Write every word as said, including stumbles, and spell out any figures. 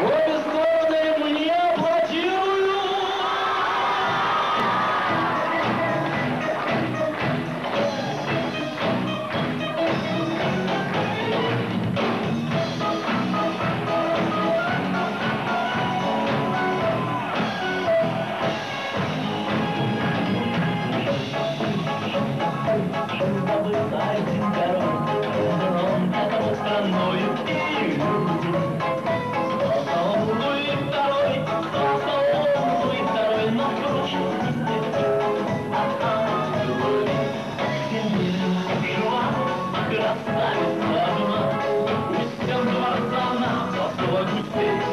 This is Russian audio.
Обе стороны мне аплодируют! Один король, трон которого страною и Кто-то и второй, кто-то и второй, но впрочем не Ага, любовь, всемирный жуан, красавица жена, пусть всем дворца нам за свой гусей.